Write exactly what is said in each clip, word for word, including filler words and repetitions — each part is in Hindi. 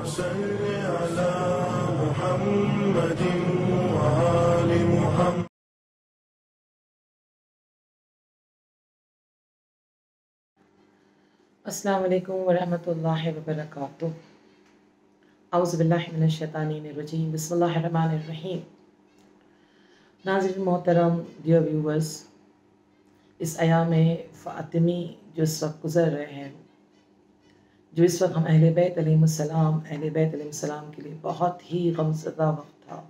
सल्लि अला मुहम्मदिन व आलि मुहम्मद। अस्सलाम वालेकुम वरहमतुल्लाहि वबरकातुह। औज़ु बिल्लाहि मिनश शैतानिर रजीम। बिस्मिल्लाहिर रहमानिर रहीम। नाज़रीन मोहतरम, डियर व्यूवर्स, इस अयाम फ़ातिमी जो इस वक्त गुज़र रहे हैं, जो इस वक्त हम अहले बैत अलैहिमुस्सलाम अहले बैत अलैहिमुस्सलाम के लिए बहुत ही गमज़दा वक्त था,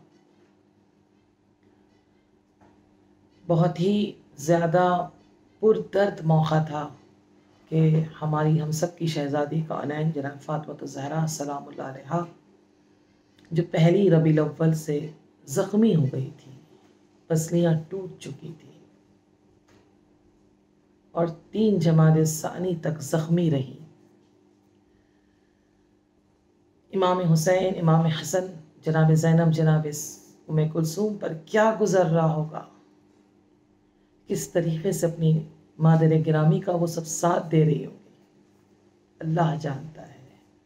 बहुत ही ज़्यादा पुरदर्द मौका था कि हमारी हम सब की शहज़ादी का अनैन जनाब फ़ातिमा ज़हरा सलामुल्लाह अलैहा जो पहली रबीउल अव्वल से ज़ख्मी हो गई थी, पसलियाँ टूट चुकी थी और तीन जमाद सानी तक ज़ख्मी रही। इमाम हुसैन, इमाम हसन, जनाब ज़ैनब, जनाब उम्मे कुलसूम पर क्या गुज़र रहा होगा, किस तरीक़े से अपनी मादर गिरामी का वो सब साथ दे रही होगी, अल्लाह जानता है।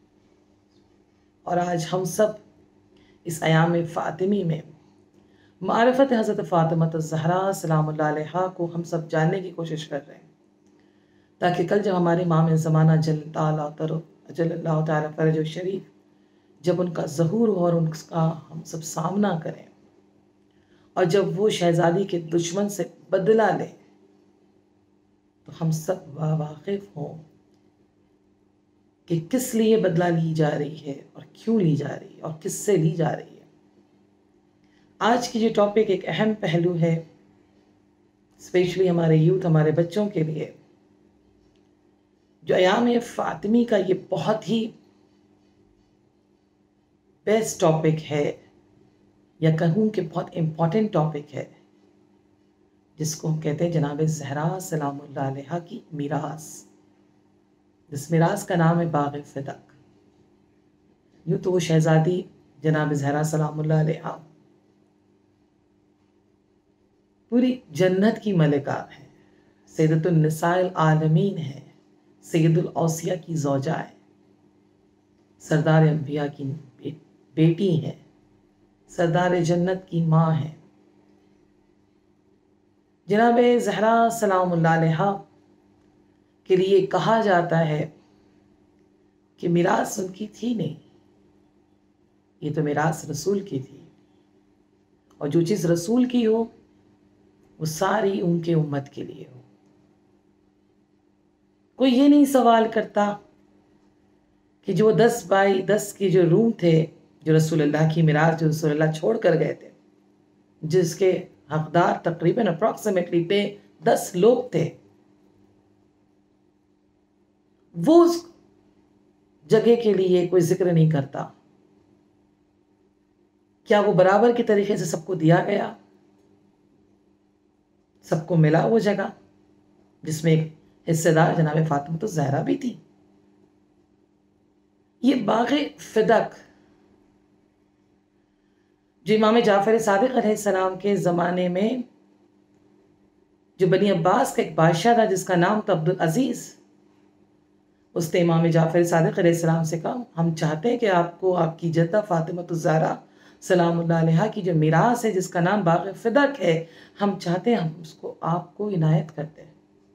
और आज हम सब इस अयाम फ़ातिमी में मारिफत हज़रत फ़ातिमा ज़हरा सलामुल्लाह अलैहा को हम सब जानने की कोशिश कर रहे हैं, ताकि कल जब हमारे इमाम ज़माना जल्लल्लाहु तआला फ़रजहु शरीफ जब उनका ज़हूर हो और उनका हम सब सामना करें और जब वो शहज़ादी के दुश्मन से बदला ले तो हम सब वाकिफ़ हों कि किस लिए बदला ली जा रही है और क्यों ली जा रही है और किससे ली जा रही है। आज की जो टॉपिक एक अहम पहलू है, स्पेशली हमारे यूथ, हमारे बच्चों के लिए, जो अयाम फ़ातिमी का ये बहुत ही बेस्ट टॉपिक है, या कहूँ कि बहुत इम्पॉर्टेंट टॉपिक है, जिसको हम कहते हैं जनाब ज़हरा सलामुल्लाह अलैहा की मीरास। जिस मीरास का नाम है बाग़ फ़िदक। यूँ तो वो शहज़ादी जनाब ज़हरा सलामुल्लाह अलैहा पूरी जन्नत की मलिका है, सैयदतुन निसाइल आलमीन है, सैयदुल औसिया की ज़ौजा है, सरदार अंबिया की बे, बेटी है, सरदार जन्नत की माँ है। जनाब ज़हरा सलामुल्लाह अलैहा के लिए कहा जाता है कि मीरास उनकी थी नहीं, ये तो मीरास रसूल की थी, और जो चीज़ रसूल की हो वो सारी उनके उम्मत के लिए हो। कोई ये नहीं सवाल करता कि जो दस बाई दस के जो रूम थे, जो रसूलुल्लाह की मीरास जो रसूलुल्लाह छोड़ कर गए थे, जिसके हकदार तकरीबन अप्रॉक्सीमेटली पे दस लोग थे, वो उस जगह के लिए कोई जिक्र नहीं करता। क्या वो बराबर के तरीके से सबको दिया गया, सबको मिला वो जगह, जिसमें एक हिस्सेदार जनाब फ़ातिमा ज़हरा भी थी। ये बाग़ फ़िदक जो इमाम जाफ़र सादिक़ अलैहिस्सलाम के ज़माने में जो बनी अब्बास का एक बादशाह था जिसका नाम था अब्दुल अज़ीज़, उसने इमाम जाफ़र सादिक़ अलैहिस्सलाम से कहा, हम चाहते हैं कि आपको आपकी जद्दा फ़ातिमा ज़हरा सलामुल्लाह अलैहा की जो मीरास है जिसका नाम बाग़ फ़िदक है, हम चाहते हैं हम उसको आपको इनायत करते हैं।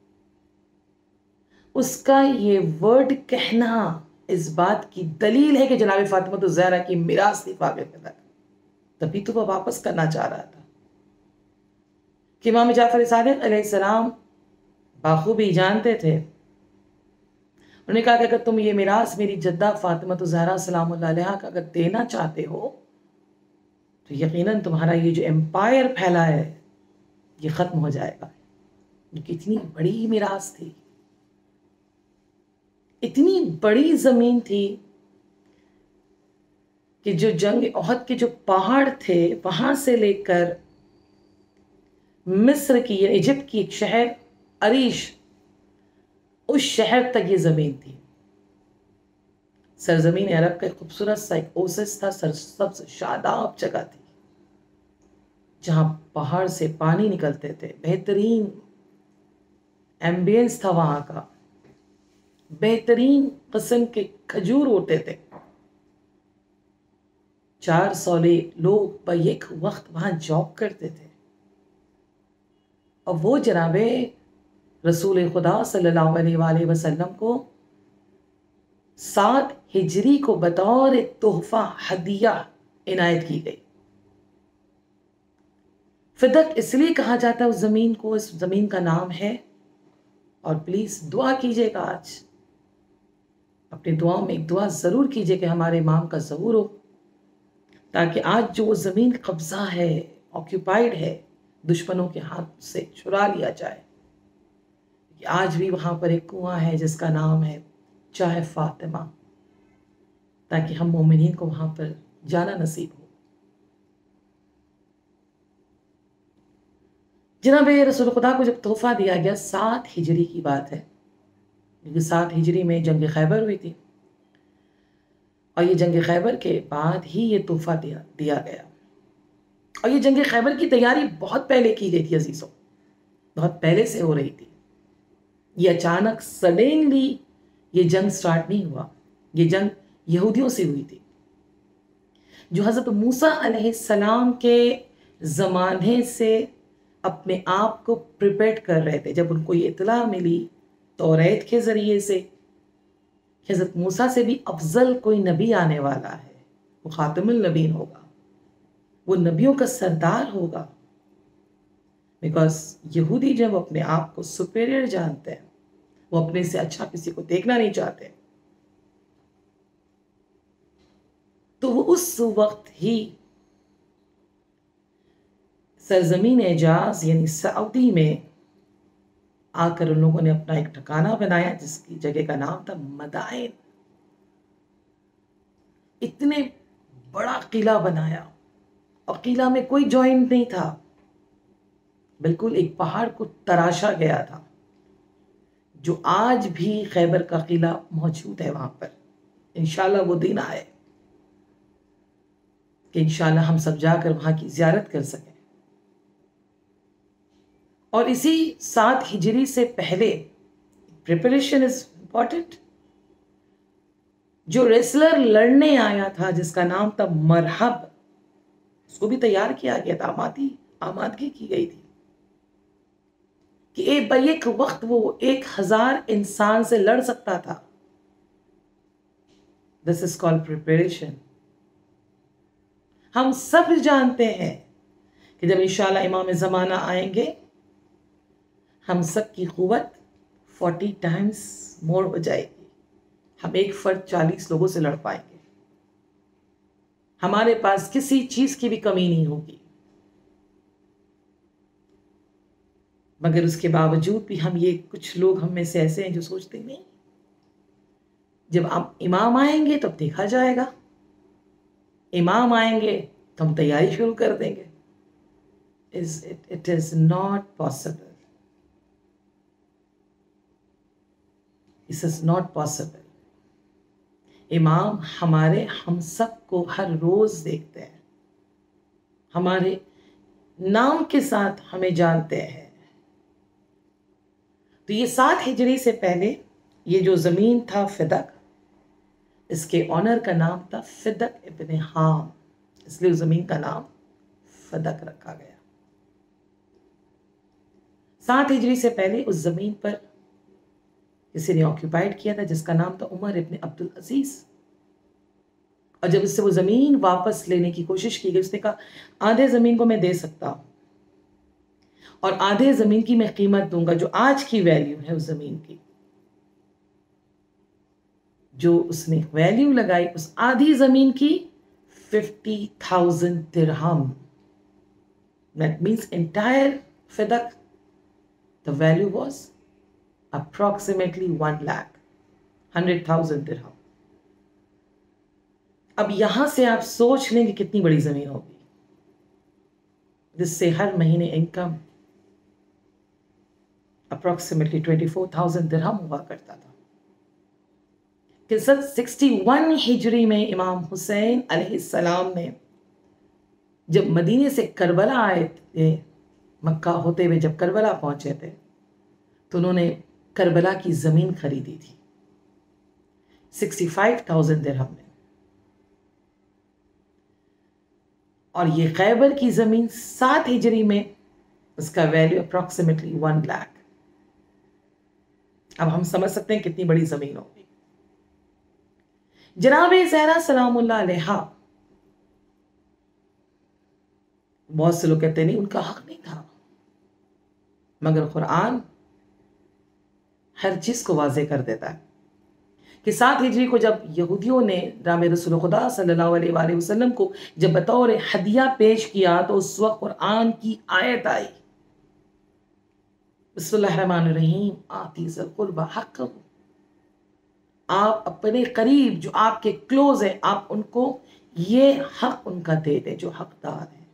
उसका ये वर्ड कहना इस बात की दलील है कि जनाब फ़ातिमा ज़हरा की मीरास थी बाग़ फ़िदक। तभी तो वह वापस करना चाह रहा था कि इमाम जाफ़र सादिक़ अलैहिस्सलाम बाखूबी जानते थे। उन्होंने कहा कि अगर तुम ये मीरास मेरी जद्दा फ़ातिमा ज़हरा सलामुल्लाह अलैहा का अगर देना चाहते हो तो यकीनन तुम्हारा ये जो एम्पायर फैला है ये ख़त्म हो जाएगा। क्योंकि इतनी बड़ी मीरास थी, इतनी बड़ी ज़मीन थी कि जो जंग ओहद के जो पहाड़ थे वहाँ से लेकर मिस्र की, इजिप्ट की एक शहर अरीश, उस शहर तक ये ज़मीन थी। सरजमीन अरब का खूबसूरत सा एक ओसिस था, सबसे शादाब जगह थी जहाँ पहाड़ से पानी निकलते थे, बेहतरीन एम्बियंस था वहाँ का, बेहतरीन किस्म के खजूर होते थे। चार सौले लोग बैक वक्त वहाँ जॉब करते थे, और वो जनाबे रसूल खुदा सल्लल्लाहु अलैहि वसल्लम को सात हिजरी को बतौर तोहफा हदिया इनायत की गई। फिदक इसलिए कहा जाता है उस ज़मीन को, इस ज़मीन का नाम है, और प्लीज़ दुआ कीजिएगा, आज अपनी दुआओं में एक दुआ ज़रूर कीजिए कि हमारे इमाम का ज़हूर हो, ताकि आज जो वो ज़मीन कब्ज़ा है, ऑक्यूपाइड है, दुश्मनों के हाथ से छुड़ा लिया जाए। कि आज भी वहाँ पर एक कुआं है जिसका नाम है चाहे फातिमा, ताकि हम मोमिनीन को वहाँ पर जाना नसीब हो। जनाब रसूल खुदा को जब तोहफा दिया गया, सात हिजरी की बात है, क्योंकि सात हिजरी में जंग खैबर हुई थी, और ये जंग खैबर के बाद ही ये तोहफा दिया दिया गया। और ये जंग खैबर की तैयारी बहुत पहले की गई थी अजीज़ों, बहुत पहले से हो रही थी। ये अचानक सडनली ये जंग स्टार्ट नहीं हुआ, ये जंग यहूदियों से हुई थी, जो हज़रत मूसा अलैहिस्सलाम के ज़माने से अपने आप को प्रिपेयर कर रहे थे। जब उनको ये इत्तला मिली तौरात के ज़रिए से कि हज़रत मूसा से भी अफजल कोई नबी आने वाला है, वो खातिमुल नबीन होगा, वो नबियों का सरदार होगा। बिकॉज यहूदी जब अपने आप को सुपेरियर जानते हैं, वो अपने से अच्छा किसी को देखना नहीं चाहते, तो वो उस वक्त ही सरजमीन एजाज यानी सऊदी में आकर उन लोगों ने अपना एक ठिकाना बनाया, जिसकी जगह का नाम था मदाइन। इतने बड़ा किला बनाया, और किला में कोई जॉइंट नहीं था, बिल्कुल एक पहाड़ को तराशा गया था, जो आज भी खैबर का किला मौजूद है वहां पर। इंशाल्लाह वो दिन आए कि इंशाल्लाह हम सब जाकर वहां की ज़ियारत कर सकें। और इसी सात हिजरी से पहले प्रिपरेशन इज इंपॉर्टेंट। जो रेसलर लड़ने आया था जिसका नाम था मरहब, उसको भी तैयार किया गया था, आमादी आमादगी की गई थी कि एक बैक वक्त वो एक हजार इंसान से लड़ सकता था। This is called preparation. हम सब जानते हैं कि जब इंशाल्लाह इमाम ज़माना आएंगे, हम सब की क़ुव्वत फोर्टी टाइम्स मोर हो जाएगी। हम एक फर्द चालीस लोगों से लड़ पाएंगे, हमारे पास किसी चीज की भी कमी नहीं होगी। मगर उसके बावजूद भी हम ये कुछ लोग हम में से ऐसे हैं जो सोचते नहीं, जब आप इमाम आएंगे तब देखा जाएगा, इमाम आएंगे तो हम तैयारी शुरू कर देंगे। Is it it is not possible, this is not possible. इमाम हमारे हम सब को हर रोज देखते हैं, हमारे नाम के साथ हमें जानते हैं। तो ये सात हिजरी से पहले ये जो ज़मीन था फिदक, इसके ऑनर का नाम था फिदक इब्न हाम, इसलिए उस ज़मीन का नाम फिदक रखा गया। सात हिजरी से पहले उस ज़मीन पर किसी ने ऑक्यूपाइड किया था जिसका नाम था उमर इब्न अब्दुल अजीज। और जब उससे वो ज़मीन वापस लेने की कोशिश की गई, उसने कहा आधे ज़मीन को मैं दे सकता हूँ और आधे ज़मीन की मैं कीमत दूंगा, जो आज की वैल्यू है उस ज़मीन की, जो उसने वैल्यू लगाई उस आधी ज़मीन की फिफ्टी थाउजेंड दिरहम। That means entire Fadak the value was approximately one lakh, hundred thousand dirham। अब यहां से आप सोच लें कि कितनी बड़ी जमीन होगी, जिससे हर महीने income approximately twenty four thousand दिरहम हुआ करता था। कि सन सिक्सटी वन हिजरी में इमाम हुसैन अलैहिस्सलाम ने जब मदीने से करबला आए थे, मक्का होते हुए जब करबला पहुंचे थे, तो उन्होंने करबला की ज़मीन खरीदी थी सिक्सटी फाइव थाउजेंड दिरहम में। और ये खैबर की ज़मीन सात हिजरी में उसका वैल्यू अप्रॉक्सीमेटली वन लाख। अब हम समझ सकते हैं कितनी बड़ी ज़मीन होगी। जनाब ज़हरा सलामुल्लाह अलैहा, बहुत से लोग कहते नहीं उनका हक नहीं था, मगर कुरान हर चीज़ को वाज़े कर देता है कि सात हिजरी को जब यहूदियों ने जनाब रसूल खुदा सल्लल्लाहु अलैहि वसल्लम को जब बतौर हदिया पेश किया तो उस वक्त कुरान की आयत आई, बिस्मिल्लाहिर्रहमानिर्रहीम, आतिज़ल कुर्बा हक़्क़हू, आप अपने करीब जो आपके क्लोज है आप उनको ये हक उनका दे दें जो हकदार है।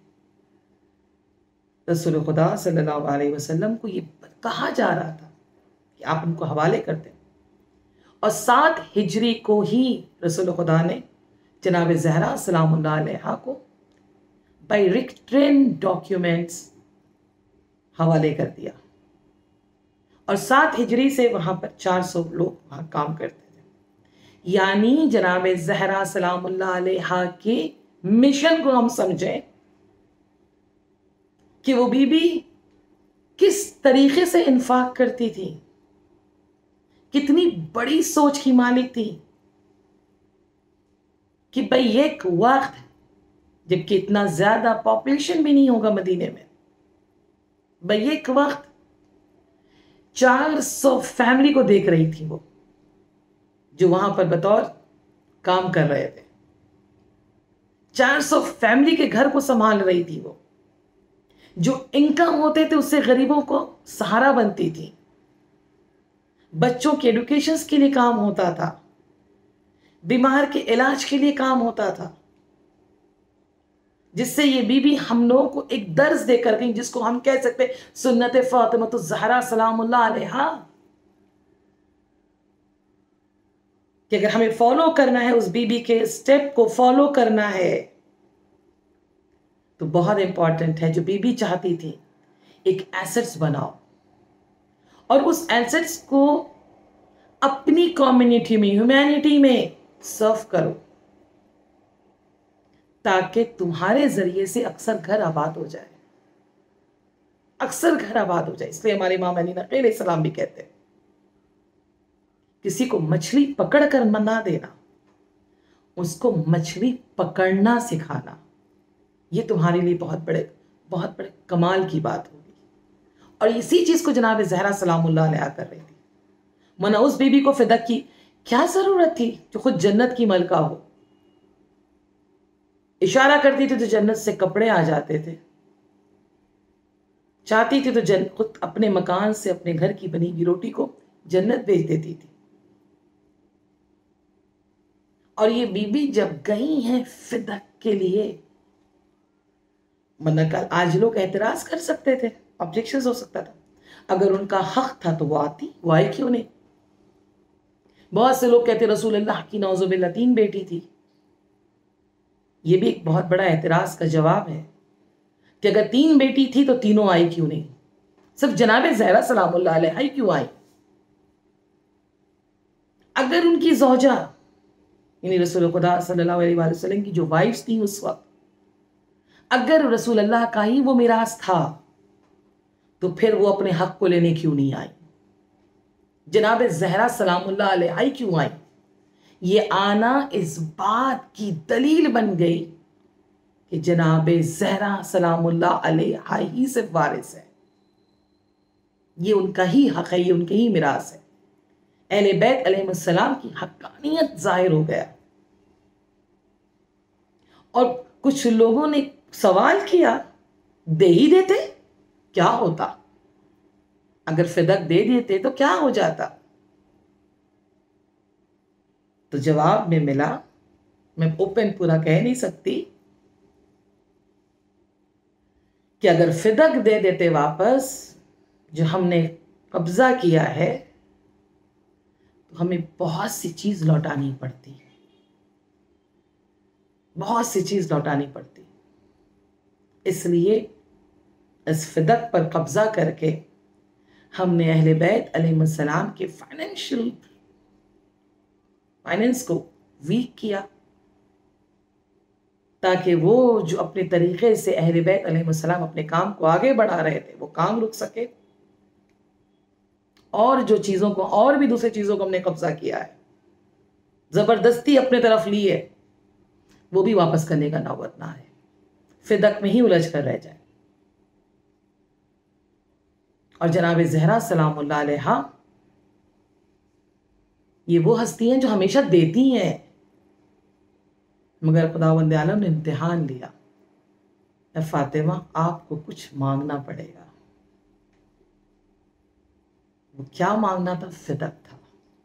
रसूल खुदा सल्लल्लाहु अलैहि वसल्लम को ये कहा जा रहा था कि आप उनको हवाले कर दें। और सात हिजरी को ही रसूल खुदा ने जनाब ज़हरा सलामुल्लाह अलैहा को बाई रिटन डॉक्यूमेंट्स हवाले कर दिया। और सात हिजरी से वहाँ पर चार सौ लोग वहाँ काम करते थे। यानी जनाब ज़हरा सलामुल्लाह अलैहा के मिशन को हम समझें कि वो बीबी किस तरीके से इन्फाक करती थी, कितनी बड़ी सोच की मालिक थी कि भाई एक वक्त जबकि इतना ज्यादा पॉपुलेशन भी नहीं होगा मदीने में, भाई एक वक्त चार सौ फैमिली को देख रही थी वो जो वहां पर बतौर काम कर रहे थे। चार सौ फैमिली के घर को संभाल रही थी वो, जो इनकम होते थे उससे गरीबों को सहारा बनती थी, बच्चों के एजुकेशन के लिए काम होता था, बीमार के इलाज के लिए काम होता था, जिससे ये बीबी हम लोगों को एक दर्ज देकर गई जिसको हम कह सकते सुन्नत फातिमा ज़हरा सलामुल्लाह अलैहा, कि अगर हमें फॉलो करना है उस बीबी के स्टेप को फॉलो करना है तो बहुत इंपॉर्टेंट है। जो बीबी चाहती थी एक एसेट्स बनाओ और उस एसेट्स को अपनी कम्युनिटी में, ह्यूमैनिटी में सर्व करो ताकि तुम्हारे जरिए से अक्सर घर आबाद हो जाए, अक्सर घर आबाद हो जाए। इसलिए हमारे इमाम अली नक़ी अलैहिस्सलाम भी कहते हैं किसी को मछली पकड़ कर मना देना, उसको मछली पकड़ना सिखाना, ये तुम्हारे लिए बहुत बड़े बहुत बड़े कमाल की बात होगी। और इसी चीज को जनाब ज़हरा सलामुल्लाह अलैहा कर रही थी। मना उस बीबी को फिदक की क्या जरूरत थी जो खुद जन्नत की मलका हो, इशारा करती थी तो जन्नत से कपड़े आ जाते थे, चाहती थी तो जन खुद अपने मकान से अपने घर की बनी हुई रोटी को जन्नत भेज देती थी। और ये बीबी जब गई हैं फिदक के लिए, वरना कल आज लोग एतराज कर सकते थे, ऑब्जेक्शन हो सकता था, अगर उनका हक था तो वो आती, वो आई क्यों नहीं। बहुत से लोग कहते रसूलुल्लाह की नौजुबिल्लाह तीन बेटी थी, ये भी एक बहुत बड़ा एतराज का जवाब है कि अगर तीन बेटी थी तो तीनों आई क्यों नहीं, सिर्फ जनाब ज़हरा सलामुल्लाह अलैहा ही क्यों आई। अगर उनकी ज़ौजा यानी रसूल खुदा सल्लल्लाहु अलैहि वसल्लम की जो वाइफ्स थी उस वक्त, अगर रसूल अल्लाह का ही वो मिरास था तो फिर वो अपने हक को लेने क्यों नहीं आई, जनाब ज़हरा सलामुल्लाह अलैहा ही क्यों आई। ये आना इस बात की दलील बन गई कि जनाब ज़हरा सलामुल्लाह अलैहा ही से वारिस है, ये उनका ही हक है, ये उनके ही मिरास है। अहले बैत अलैहिस्सलाम की हक्कानियत जाहिर हो गया। और कुछ लोगों ने सवाल किया दे ही देते क्या होता, अगर फिदक दे देते तो क्या हो जाता। तो जवाब में मिला, मैं ओपन पूरा कह नहीं सकती, कि अगर फिदक दे देते वापस जो हमने कब्जा किया है तो हमें बहुत सी चीज लौटानी पड़ती, बहुत सी चीज लौटानी पड़ती। इसलिए इस फिदक पर कब्जा करके हमने अहले बैत अलैहिस्सलाम के फाइनेंशियल फाइनेंस को वीक किया, ताकि वो जो अपने तरीक़े से अहले बैत अलैहिस्सलाम अपने काम को आगे बढ़ा रहे थे वो काम रुक सके, और जो चीज़ों को और भी दूसरी चीज़ों को हमने कब्ज़ा किया है, ज़बरदस्ती अपने तरफ ली है, वो भी वापस करने का नौबत ना आए, फिदक में ही उलझ कर रह जाए। और जनाब ज़हरा सलामुल्लाह अलैहा ये वो हस्ती हैं जो हमेशा देती हैं, मगर खुदावंद आलम ने इम्तिहान लिया, ए फातिमा आपको कुछ मांगना पड़ेगा। वो क्या मांगना था? फिदक था।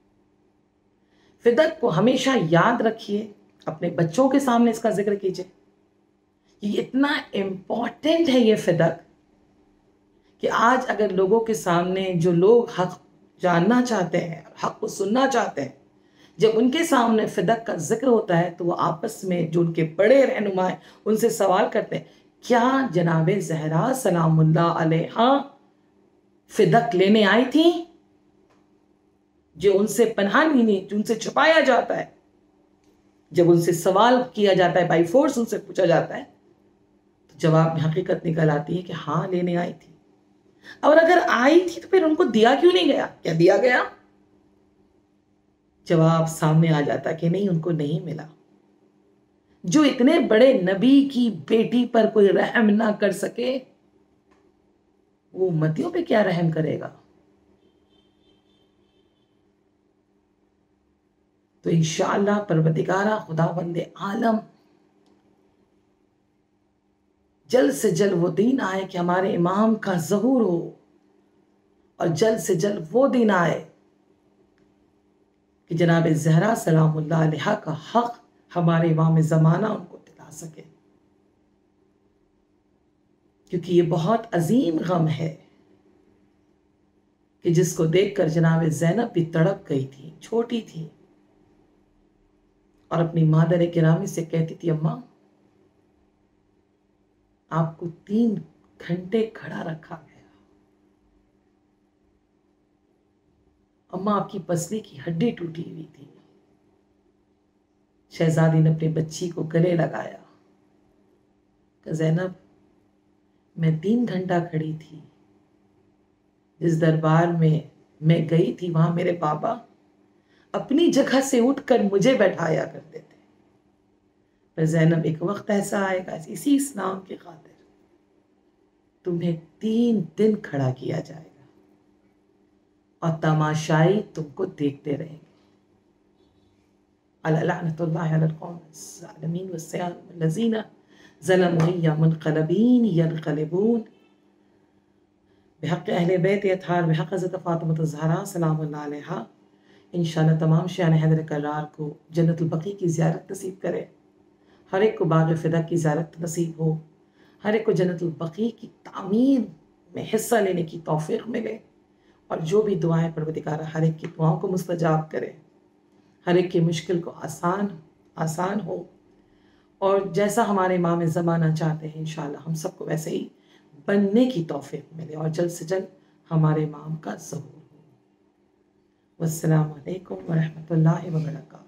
फिदक को हमेशा याद रखिए, अपने बच्चों के सामने इसका जिक्र कीजिए। ये इतना इम्पॉर्टेंट है ये फिदक कि आज अगर लोगों के सामने जो लोग हक जानना चाहते हैं, हक को सुनना चाहते हैं, जब उनके सामने फिदक का जिक्र होता है तो वो आपस में जो उनके बड़े रहनुमा हैं उनसे सवाल करते हैं, क्या जनाब ज़हरा सलामुल्लाह अलैहा फिदक लेने आई थी? जो उनसे पनाह नहीं, जो उनसे छुपाया जाता है, जब उनसे सवाल किया जाता है, बाई फोर्स उनसे पूछा जाता है, तो जवाब में हकीकत निकल आती है कि हाँ लेने आई थी। और अगर आई थी तो फिर उनको दिया क्यों नहीं गया? क्या दिया गया? जवाब सामने आ जाता कि नहीं, उनको नहीं मिला। जो इतने बड़े नबी की बेटी पर कोई रहम ना कर सके, वो उम्मतियों पे क्या रहम करेगा? तो इंशाअल्लाह परवरदिगारा खुदावंदे आलम जल्द से जल्द वो दिन आए कि हमारे इमाम का ज़हूर हो, और जल्द से जल्द वो दिन आए कि जनाब ज़हरा सलामुल्लाह अलैहा का हक हमारे इमाम ज़माना उनको दिला सके, क्योंकि ये बहुत अजीम गम है कि जिसको देखकर जनाब ज़ैनब भी तड़प गई थी, छोटी थी, और अपनी मादर गिरामी से कहती थी, अम्मा आपको तीन घंटे खड़ा रखा गया, अम्मा आपकी पसली की हड्डी टूटी हुई थी। शहजादी ने अपनी बच्ची को गले लगाया, कि ज़ैनब मैं तीन घंटा खड़ी थी, जिस दरबार में मैं गई थी वहां मेरे बाबा अपनी जगह से उठकर मुझे बैठाया करते थे, पर ज़ैनब एक वक्त ऐसा आएगा इसी इस्लाम की खातिर तुम्हें तीन दिन खड़ा किया जाएगा और तमाशाई तुमको देखते रहेंगे। अला लअनतुल्लाहि अलल कौमिज़ ज़ालिमीन वस्सयालज़ीना ज़लमू या मुनक़लबीन यनक़लिबून बिहक़्क़ि अहले बैत अत्हार बिहक़्क़ि हज़रत फ़ातिमा ज़हरा सलामुल्लाह अलैहा। इंशाअल्लाह तमाम शान हैदर करार को जन्नतुल बक़ी की ज़ियारत नसीब करे, हर एक को बाग़ फ़िदा की ज़ियारत नसीब हो, हर एक को जन्नतुल बक़ी की तामीर में हिस्सा लेने की तौफ़ीक़ मिले, और जो भी दुआएं परवरदिगार हर एक की दुआओं को मुस्तजाब करे, हर एक की मुश्किल को आसान आसान हो, और जैसा हमारे इमाम ज़माना चाहते हैं इंशाअल्लाह हम सबको वैसे ही बनने की तौफ़ीक़ मिले, और जल्द से जल्द हमारे इमाम का ज़हूर हो। वस्सलामु अलैकुम व रहमतुल्लाहि व बरकातहू।